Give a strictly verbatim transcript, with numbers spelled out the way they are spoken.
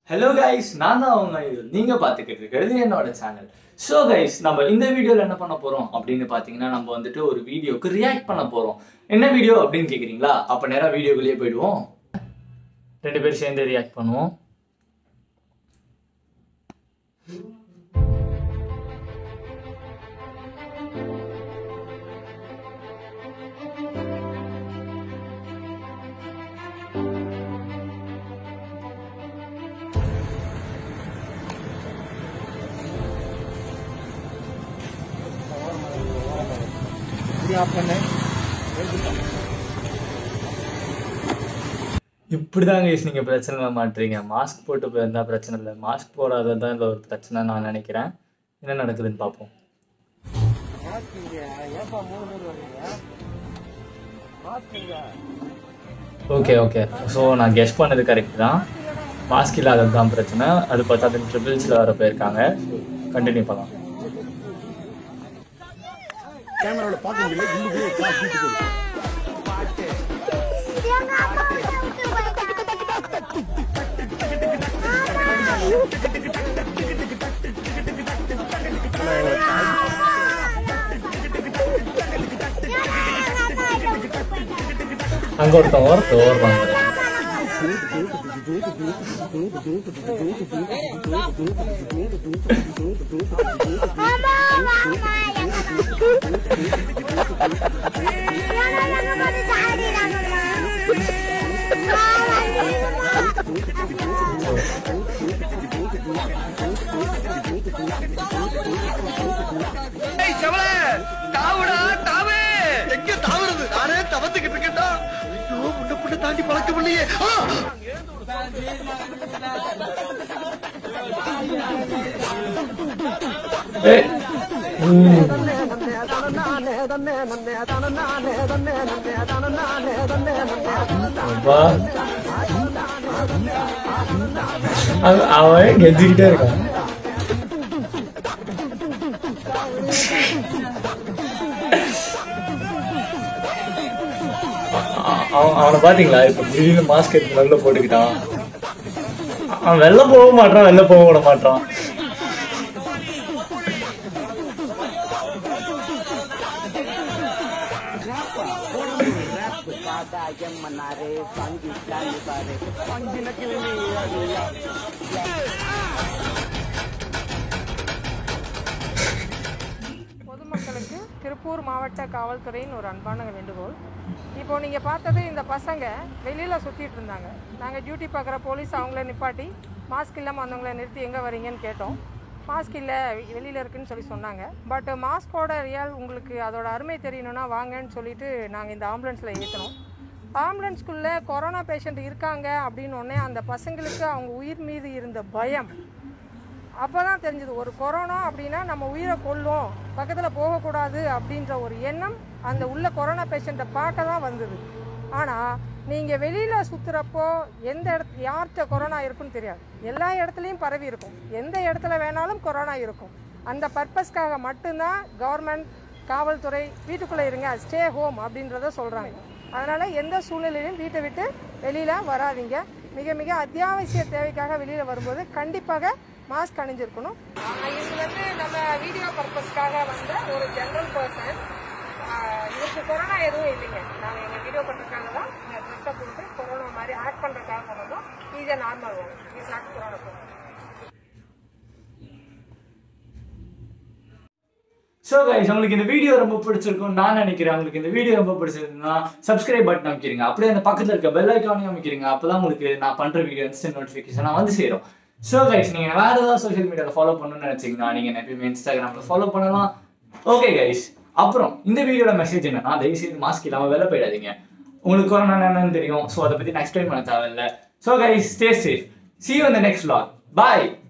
Hello guys, நான் தான் உங்க இது நீங்க பாத்துக்கிட்டு இருக்கிறது என்னோட சேனல். So guys, நம்ம இந்த வீடியோல என்ன பண்ண போறோம் அப்படின்னு பாத்தீங்கன்னா நம்ம வந்துட்டு ஒரு வீடியோக்கு ரியாக்ட் பண்ண போறோம். என்ன வீடியோ அப்படின்னு கேக்குறீங்களா? அப்ப நேரா வீடியோக்குள்ளே போய்டுவோம். ரெண்டு பேரும் சேர்ந்து ரியாக்ட் பண்ணுவோம். இப்படிதான் கைஸ் நீங்க பிரச்சனை மாட்டீங்க. மாஸ்க் போட்டு போயிருந்தா பிரச்சனை இல்லை, மாஸ்க் போடாததான் இந்த ஒரு பிரச்சனை நான் நினைக்கிறேன். என்ன நடக்குதுன்னு பார்ப்போம். ஓகே ஓகே ஸோ நான் கெஸ் பண்ணது கரெக்ட் தான். மாஸ்க் இல்லாதது தான் பிரச்சனை. அது பார்த்தா அது ட்ரிபிள்ஸில் வர போயிருக்காங்க. கண்டினியூ பண்ணலாம். கேமரால பார்க்க முடியல, கில்லுக்குள்ளே கால் தூக்கி போடு. அங்க ஒருத்தன் ஒருத்தர் ஓடுறாங்க. தாண்டி பழக்கம் இல்லையே. அவன் கெஞ்சிக்கிட்டே இருக்கான். அவனை பாத்தீங்களா? இப்ப திடீர்னு மாஸ்க் எடுத்து வெளில போட்டுக்கிட்டான். அவன் வெளில போக மாட்டான், வெளில போக விட மாட்டான். பொதுமக்களுக்கு திருப்பூர் மாவட்ட காவல்துறையின் ஒரு அன்பான வேண்டுகோள். இப்போ நீங்கள் பார்த்தது இந்த பசங்க வெளியில் சுற்றிட்டு இருந்தாங்க. நாங்கள் டியூட்டி பார்க்குற போலீஸ் அவங்கள நிப்பாட்டி மாஸ்க் இல்லாமல் வந்தவங்கள நிறுத்தி எங்கே வரீங்கன்னு கேட்டோம். மாஸ்க் இல்லை, வெளியில் இருக்குன்னு சொல்லி சொன்னாங்க. பட் மாஸ்கோட ரியல் உங்களுக்கு அதோட அருமை தெரியணும்னா வாங்கன்னு சொல்லிட்டு நாங்கள் இந்த ஆம்புலன்ஸில் ஏற்றினோம். ஆம்புலன்ஸ்குள்ளே கொரோனா பேஷண்ட் இருக்காங்க அப்படின்னு ஒன்னே அந்த பசங்களுக்கு அவங்க உயிர் மீது இருந்த பயம் அப்போ தான் தெரிஞ்சது. ஒரு கொரோனா அப்படின்னா நம்ம உயிரை கொல்லும், பக்கத்தில் போகக்கூடாது அப்படின்ற ஒரு எண்ணம் அந்த உள்ள கொரோனா பேஷண்ட்டை பார்க்க தான் வந்தது. ஆனால் நீங்கள் வெளியில் சுற்றுறப்போ எந்த இடத்து யார்கிட்ட கொரோனா இருக்குன்னு தெரியாது. எல்லா இடத்துலையும் பரவி இருக்கும், எந்த இடத்துல வேணாலும் கொரோனா இருக்கும். அந்த பர்பஸ்க்காக மட்டும்தான் கவர்மெண்ட் காவல்துறை வீட்டுக்குள்ளே இருங்க, ஸ்டே ஹோம் அப்படின்றத சொல்கிறாங்க. அதனால் எந்த சூழ்நிலையிலும் வீட்டை விட்டு வெளியில் வராதிங்க. மிக மிக அத்தியாவசிய தேவைக்காக வெளியில் வரும்போது கண்டிப்பாக மாஸ்க் அணிஞ்சிருக்கணும். இது வந்து நம்ம வீடியோ பர்பஸ்க்காக வந்த ஒரு ஜென்ரல் பர்சன். இதுக்கு கொரோனா எதுவும் இல்லைங்க. நாங்கள் எங்கள் வீடியோ பண்ணுறதுக்காக தான் இந்த ட்ரெஸ்ஸை போட்டு கொரோனா மாதிரி ஆட் பண்ணுறதுக்காக கொண்டோம். இது நார்மல் வரும், இது நாட் கொரோனா போகும். ஸோ கைஸ், உங்களுக்கு இந்த வீடியோ ரொம்ப பிடிச்சிருக்கும் நான் நினைக்கிறேன். உங்களுக்கு இந்த வீடியோ ரொம்ப பிடிச்சிருந்தா சப்ஸ்கிரைப் பட்டன் அமைக்கிறீங்க, அப்படியே அந்த பக்கத்தில் இருக்க பெல் ஐக்கானையும் அமைக்கிறீங்க. அப்போதான் உங்களுக்கு நான் பண்ணுற வீடியோ இன்ஸ்டன்ட் நோட்டிஃபிகேஷனாக வந்து சேரும். ஸோ கைஸ், நீங்கள் வேறு ஏதாவது சோஷியல் மீடியாவில் ஃபாலோ பண்ணணும்னு நினச்சிங்கன்னா நீங்கள் எப்பயுமே இன்ஸ்டாகிராமில் ஃபாலோ பண்ணலாம். ஓகே கைஸ், அப்புறம் இந்த வீடியோட மெசேஜ் என்னன்னா, தயவுசெய்து மாஸ்க் இல்லாமல் வெளில போயிடாதீங்க. உங்களுக்கு கொரோனா என்னன்னு தெரியும். ஸோ அதை பற்றி நான் எக்ஸ்பிளைன் பண்ண தேவையில்லை. So guys, stay safe. See you in the next vlog. Bye.